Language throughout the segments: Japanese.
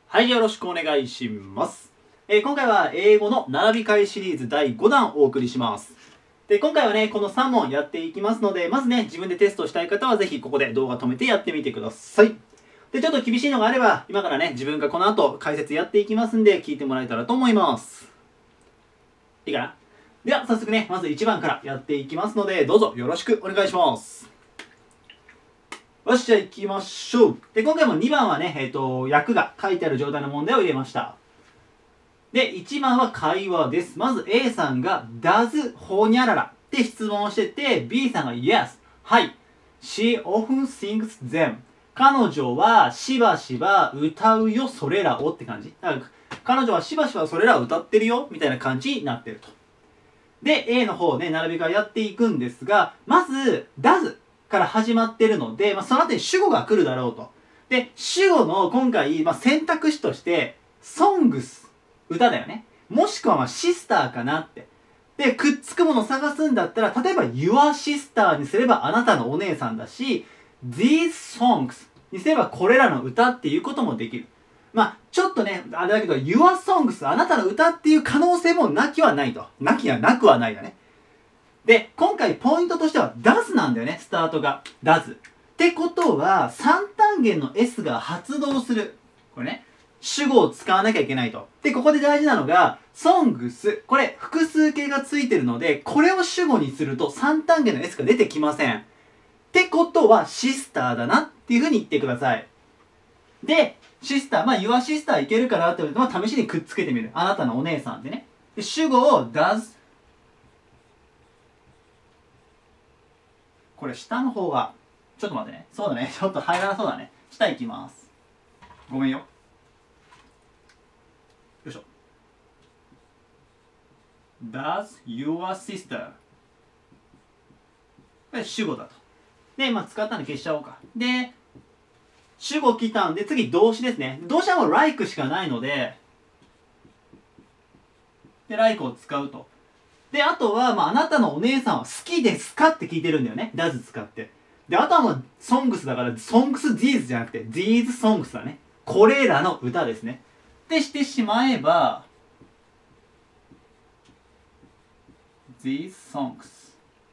はい、よろしくお願いします。今回は英語の並び替えシリーズ第5弾をお送りします。で、今回はね、この3問やっていきますので、まずね、自分でテストしたい方はぜひここで動画止めてやってみてください。で、ちょっと厳しいのがあれば、今からね、自分がこの後解説やっていきますんで、聞いてもらえたらと思います。いいかな？では、早速ね、まず1番からやっていきますので、どうぞよろしくお願いします。よし、じゃあ行きましょう。で、今回も2番はね、訳が書いてある状態の問題を入れました。で、1番は会話です。まず A さんが Does ほにゃららって質問をしてて、B さんが Yes はい She often sings them 彼女はしばしば歌うよそれらをって感じ。だから彼女はしばしばそれらを歌ってるよみたいな感じになってると。で、A の方ね、並び替えやっていくんですが、まず Doesから始まってるので、その後に主語が来るだろうと。で、主語の今回、選択肢として、songs、歌だよね。もしくはシスターかなって。で、くっつくものを探すんだったら、例えば your sister にすればあなたのお姉さんだし、these songs にすればこれらの歌っていうこともできる。ちょっとね、あれだけど、your songs、あなたの歌っていう可能性もなきはないと。なくはないだね。で、今回ポイントとしては does なんだよね、スタートが。does。ってことは、3単元の S が発動する。これね、主語を使わなきゃいけないと。で、ここで大事なのが、songs。これ、複数形がついてるので、これを主語にすると3単元の S が出てきません。ってことは、シスターだなっていう風に言ってください。で、シスター、your sister いけるかなって言うと、試しにくっつけてみる。あなたのお姉さんでね。で、主語を does。これ下の方が、ちょっと待ってね。そうだね。ちょっと入らなそうだね。下行きます。ごめんよ。よいしょ。Does your sister これ主語だと。で、使ったんで消しちゃおうか。で、主語来たんで、次動詞ですね。動詞はもう like しかないので、で、like を使うと。で、あとは、あなたのお姉さんは好きですかって聞いてるんだよね。does 使って。で、あとはもう、songs だから、songs these じゃなくて、these songs だね。これらの歌ですね。ってしてしまえば、these songs.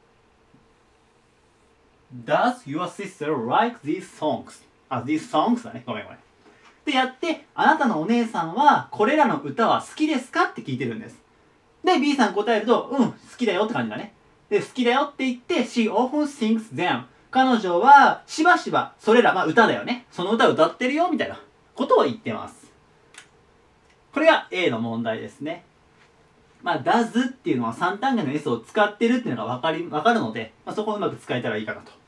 Does your sister like these songs? these songs だね。ごめん。で、やって、あなたのお姉さんは、これらの歌は好きですかって聞いてるんです。で、B さん答えると、好きだよって感じだね。で、好きだよって言って、she often sings them。彼女は、しばしば、それら、歌だよね。その歌を歌ってるよ、みたいなことを言ってます。これが A の問題ですね。does っていうのは3単元の S を使ってるっていうのがわかるので、そこをうまく使えたらいいかなと。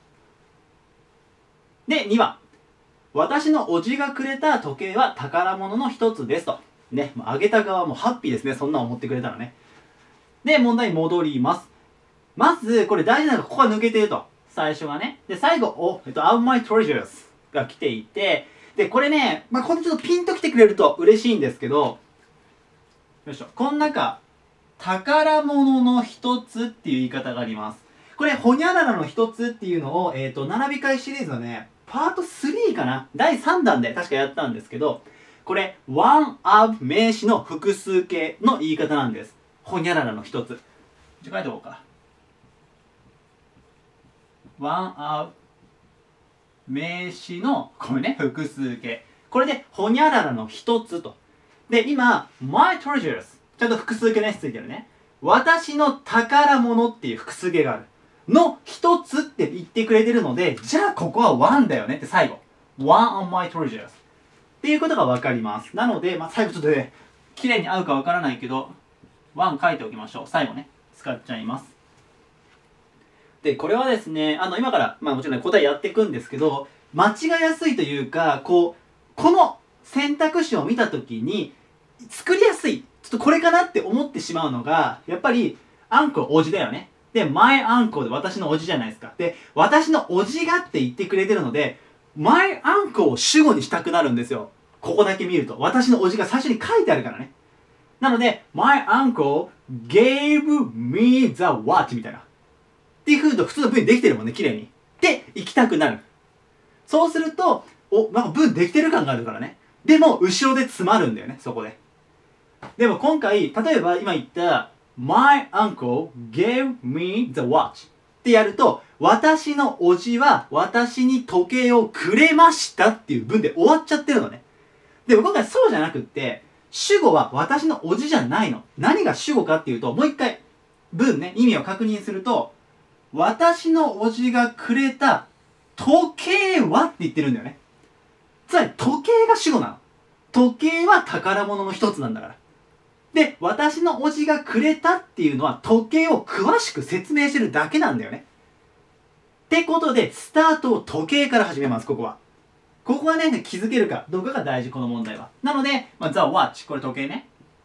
で、2番。私のおじがくれた時計は宝物の一つですと。ね、あげた側もハッピーですね。そんなの思ってくれたらね。で、問題戻ります。まず、これ大事なのが、ここが抜けてると。最初がね。で、最後、Of my treasures が来ていて、で、これね、これちょっとピンと来てくれると嬉しいんですけど、よいしょ。この中、宝物の一つっていう言い方があります。これ、ほにゃららの一つっていうのを、並び替えシリーズのね、パート3かな第3弾で確かやったんですけど、これ、one of 名詞の複数形の言い方なんです。ほにゃららの一つ。じゃあ書いておこうか。one of 名詞の、これね、複数形。これで、ほにゃららの一つと。で、今、my treasures。ちゃんと複数形のやつついてるね。私の宝物っていう複数形がある。の一つって言ってくれてるので、じゃあここは one だよねって最後。one of my treasures。っていうことがわかります。なので、最後ちょっとね、綺麗に合うかわからないけど、1書いておきましょう。最後ね、使っちゃいます。で、これはですね、今から、もちろん、ね、答えやっていくんですけど、間違いやすいというか、この選択肢を見たときに、作りやすい。ちょっとこれかなって思ってしまうのが、やっぱり、アンコおじだよね。で、my uncle で私のおじじゃないですか。で、私のおじがって言ってくれてるので、my uncle を主語にしたくなるんですよ。ここだけ見ると。私のおじが最初に書いてあるからね。なので、my uncle gave me the watch みたいな。っていう風と普通の文できてるもんね、綺麗に。で、行きたくなる。そうすると、なんか文できてる感があるからね。 でも後ろで詰まるんだよね、そこで。でも今回、例えば今言った My uncle gave me the watch ってやると、私のおじは私に時計をくれましたっていう文で終わっちゃってるのね。でも今回そうじゃなくって、主語は私のおじじゃないの。何が主語かっていうと、もう一回文ね、意味を確認すると、私のおじがくれた時計はって言ってるんだよね。つまり時計が主語なの。時計は宝物の一つなんだから。で、私のおじがくれたっていうのは時計を詳しく説明してるだけなんだよね。ってことで、スタートを時計から始めます、ここは。ここはね、気づけるかどうかが大事、この問題は。なので、The Watch、これ時計ね。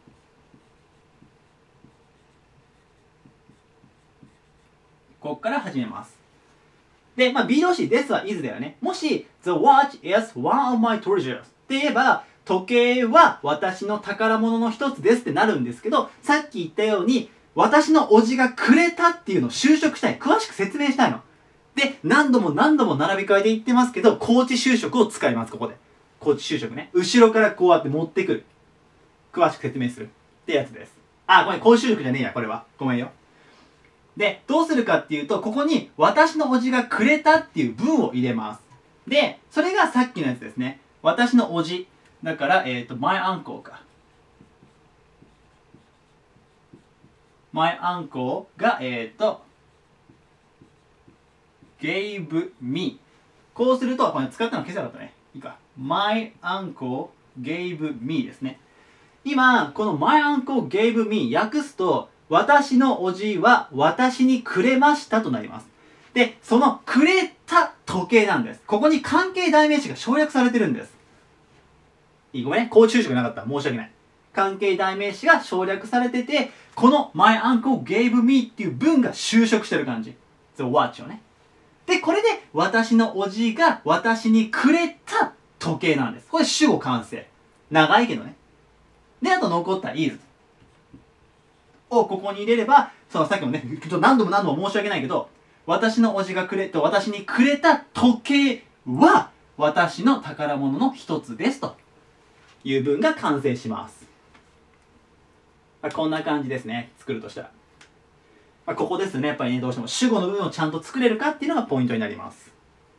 ここから始めます。で、B 動詞、ですは is だよね。もし、The watch is one of my treasures って言えば、時計は私の宝物の一つですってなるんですけど、さっき言ったように、私のおじがくれたっていうのを修飾したい。詳しく説明したいの。で、何度も何度も並び替えで言ってますけど、高知修飾を使います、ここで。高知修飾ね。後ろからこうやって持ってくる。詳しく説明する。ってやつです。あ、ごめん、高知修飾じゃねえや、これは。ごめんよ。で、どうするかっていうと、ここに私のおじがくれたっていう文を入れます。で、それがさっきのやつですね。私のおじ。だから、my uncle か。my uncle が、gave me。こうすると、これ使ったの消せなかったね。いいか。my uncle gave me ですね。今、この my uncle gave me 訳すと、私のおじは私にくれましたとなります。で、そのくれた時計なんです。ここに関係代名詞が省略されてるんです。ごめんね。高知修飾なかった。申し訳ない。関係代名詞が省略されてて、この my uncle gave me っていう文が修飾してる感じ。The watch をね。で、これで私のおじが私にくれた時計なんです。これ主語完成。長いけどね。で、あと残った is をここに入れれば、そのさっきもね、何度も何度も申し訳ないけど、私のおじが私にくれた時計は私の宝物の一つですという文が完成します。こんな感じですね。作るとしたら。ここですね。やっぱりね、どうしても主語の部分をちゃんと作れるかっていうのがポイントになります。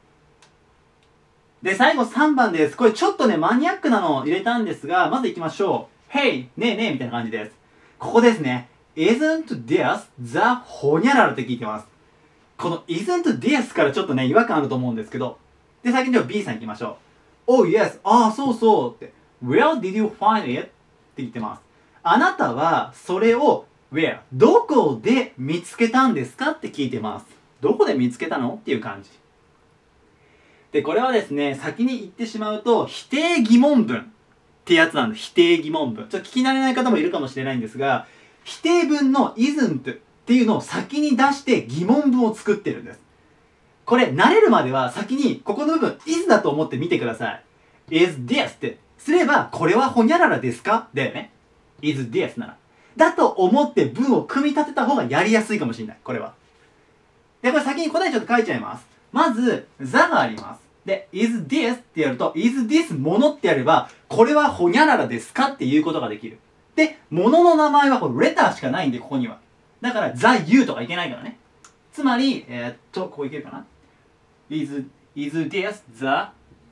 で、最後3番です。これちょっとね、マニアックなのを入れたんですが、まず行きましょう。Hey! ねえねえみたいな感じです。ここですね。Isn't this the ほにゃららって聞いてます。この Isn't this からちょっとね、違和感あると思うんですけど。で、先にでは B さん行きましょう。Oh yes! ああ、そうそうって。Where did you find it? って言ってます。あなたはそれを Where? どこで見つけたんですかって聞いてます。どこで見つけたのっていう感じ。で、これはですね、先に言ってしまうと、否定疑問文ってやつなんです。否定疑問文。ちょっと聞き慣れない方もいるかもしれないんですが、否定文の isn't っていうのを先に出して疑問文を作ってるんです。これ、慣れるまでは先にここの部分 is だと思って見てください。is this ってすれば、これはほにゃららですかだよね。is this なら。だと思って文を組み立てた方がやりやすいかもしれない。これは。で、これ先に答えちょっと書いちゃいます。まず、the があります。で、is this ってやると、is this ものってやれば、これはほにゃららですかっていうことができる。で、ものの名前はこれレターしかないんで、ここには。だから、the you とかいけないからね。つまり、ここいけるかな is this the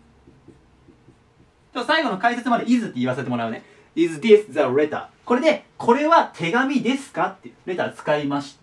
最後の解説まで is って言わせてもらうね。is this the letter これで、これは手紙ですかってレター使いました。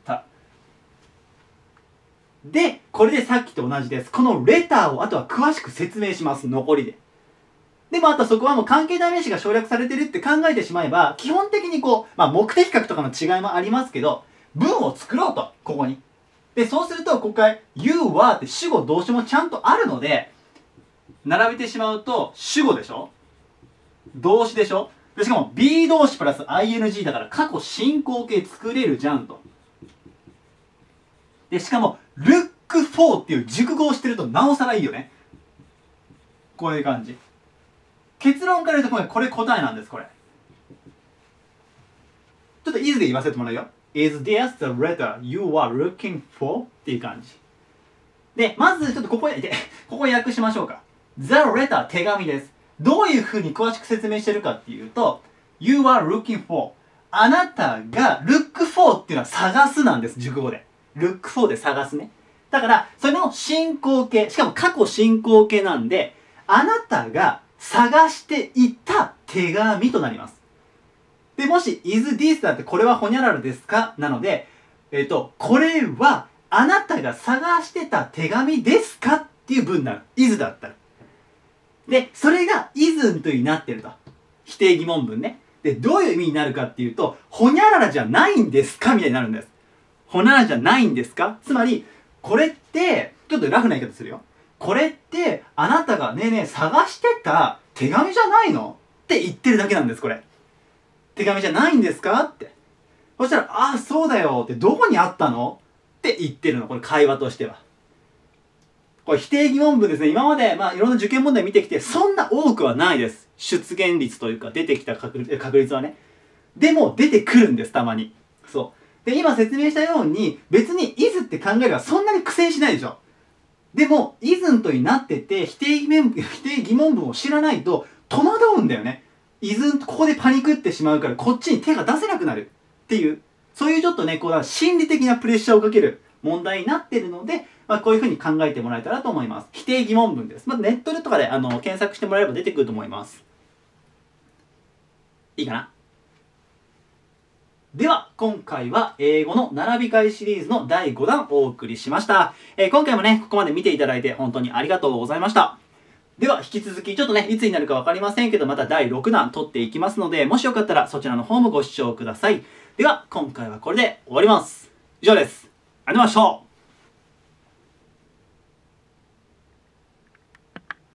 で、これでさっきと同じです。このレターをあとは詳しく説明します。残りで。でもあとそこはもう関係代名詞が省略されてるって考えてしまえば、基本的にこう、目的格とかの違いもありますけど、文を作ろうと、ここに。で、そうすると、ここから you はって主語動詞もちゃんとあるので、並べてしまうと、主語でしょ動詞でしょで、しかも B 動詞プラス ing だから過去進行形作れるじゃんと。で、しかも look for っていう熟語をしてるとなおさらいいよね。こういう感じ。結論から言うとこれ答えなんです、これ。ちょっと is で言わせてもらうよ。Is this the letter you are looking for? っていう感じ。で、まずちょっとここ訳しましょうか。The letter 手紙です。 どういうふうに詳しく説明してるかっていうと、You are looking for。あなたが look for っていうのは探すなんです、熟語で。look for で探すね。だから、それの進行形、しかも過去進行形なんで、あなたが探していた手紙となります。で、もし is this だってこれはほにゃららですかなので、これはあなたが探してた手紙ですかっていう文になる。is だったら。で、それが isn't になってると。否定疑問文ね。で、どういう意味になるかっていうと、ほにゃららじゃないんですかみたいになるんです。ほにゃららじゃないんですかつまり、これって、ちょっとラフな言い方するよ。これって、あなたがねえねえ探してた手紙じゃないのって言ってるだけなんです、これ。手紙じゃないんですかって。そしたら、ああ、そうだよって、どこにあったのって言ってるの、これ会話としては。これ否定疑問文ですね。今まで、いろんな受験問題見てきて、そんな多くはないです。出現率というか、出てきた確率はね。でも、出てくるんです、たまに。そう。で、今説明したように、別に is って考えればそんなに苦戦しないでしょ。でも、isn't になってて、否定疑問文を知らないと、戸惑うんだよね。isn't、ここでパニクってしまうから、こっちに手が出せなくなる。っていう、そういうちょっとね、こう、心理的なプレッシャーをかける問題になっているので、こういうふうに考えてもらえたらと思います。否定疑問文です。ネットでとかで検索してもらえれば出てくると思います。いいかな？では、今回は英語の並び替えシリーズの第5弾をお送りしました。今回もね、ここまで見ていただいて本当にありがとうございました。では、引き続き、ちょっとね、いつになるかわかりませんけど、また第6弾撮っていきますので、もしよかったらそちらの方もご視聴ください。では、今回はこれで終わります。以上です。ありがとうございました。